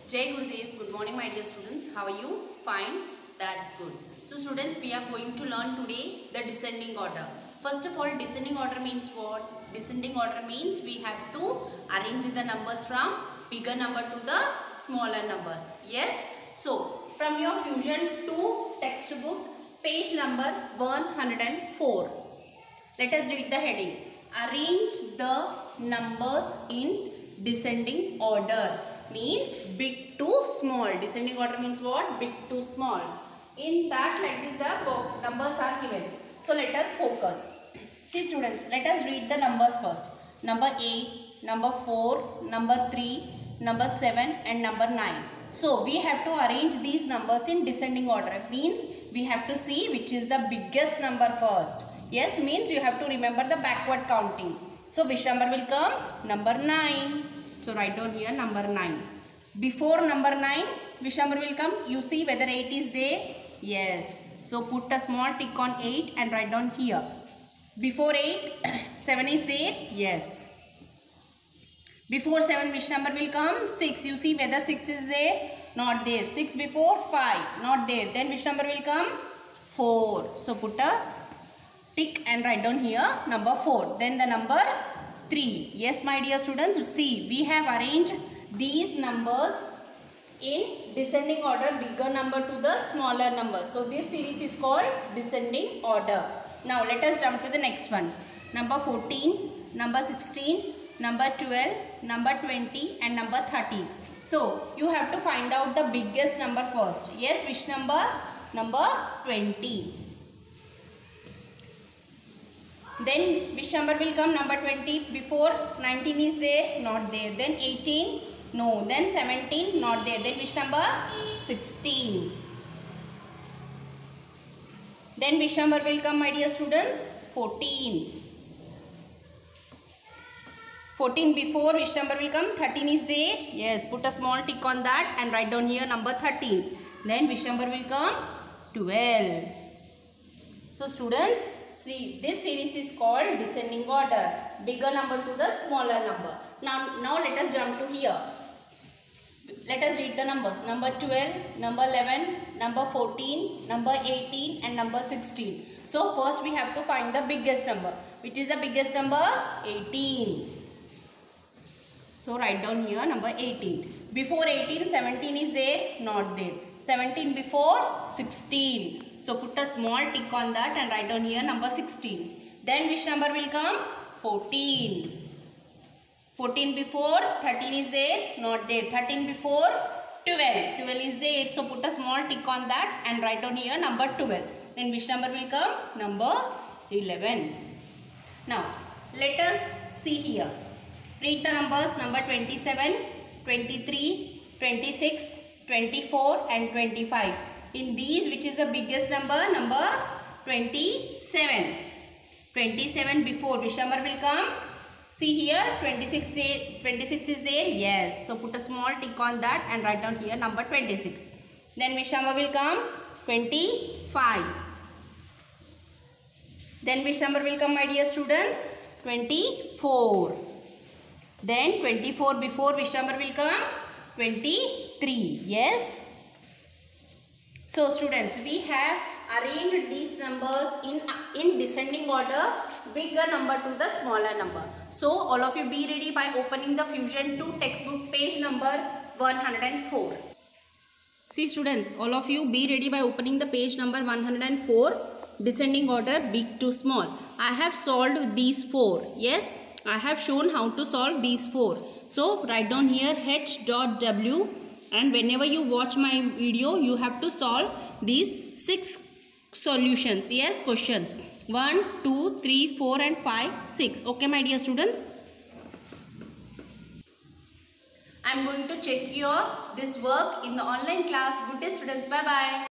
Jai Gurudev. Good morning, my dear students. How are you? Fine. That's good. So, students, we are going to learn today the descending order. First of all, descending order means what? Descending order means we have to arrange the numbers from bigger number to the smaller numbers. Yes. So, from your Fusion 2 textbook, page number 104. Let us read the heading. Arrange the numbers in descending order. Means big to small. Descending order means what? Big to small. In that, like this, the numbers are given. So let us focus. See students, let us read the numbers first. Number 8, number 4, number 3, number 7 and number 9. So we have to arrange these numbers in descending order. Means we have to see which is the biggest number first. Yes, means you have to remember the backward counting. So which number will come? Number 9. So write down here number 9. Before number 9, which number will come? You see whether 8 is there? Yes. So put a small tick on 8 and write down here. Before 8, 7 is there? Yes. Before 7, which number will come? 6. You see whether 6 is there? Not there. 6 before 5. Not there. Then which number will come? 4. So put a tick and write down here number 4. Then the number 3. Yes, my dear students, see, we have arranged these numbers in descending order, bigger number to the smaller number. So this series is called descending order. Now let us jump to the next one. Number 14, number 16, number 12, number 20 and number 13. So you have to find out the biggest number first. Yes, which number? Number 20. Then which number will come? Number 20. Before 19 is there? Not there. Then 18? No. Then 17? Not there. Then which number? 16. Then which number will come, my dear students? 14. 14 before which number will come? 13 is there? Yes. Put a small tick on that and write down here number 13. Then which number will come? 12. So students, see, this series is called descending order. Bigger number to the smaller number. Now let us jump to here. Let us read the numbers. Number 12, number 11, number 14, number 18 and number 16. So first we have to find the biggest number. Which is the biggest number? 18. So write down here number 18. Before 18, 17 is there? Not there. 17 before? 16. So put a small tick on that and write down here number 16. Then which number will come? 14. 14 before? 13 is there? Not there. 13 before? 12. 12 is there. So put a small tick on that and write down here number 12. Then which number will come? Number 11. Now let us see here. Read the numbers number 27, 23, 26, 24 and 25. In these, which is the biggest number? Number 27. 27 before which number will come? See here 26 is there? Yes. So put a small tick on that and write down here number 26. Then which number will come? 25. Then which number will come, my dear students? 24. Then 24 before which number will come? 23. Yes. So students, we have arranged these numbers in descending order, bigger number to the smaller number. So all of you be ready by opening the Fusion 2 textbook, page number 104. See students, all of you be ready by opening the page number 104, descending order, big to small. I have solved these 4. Yes, I have shown how to solve these 4. So write down here h.w. and whenever you watch my video, you have to solve these 6 solutions. Yes, questions 1, 2, 3, 4 and 5, 6. Okay, my dear students. I am going to check this work in the online class. Good day, students. Bye bye.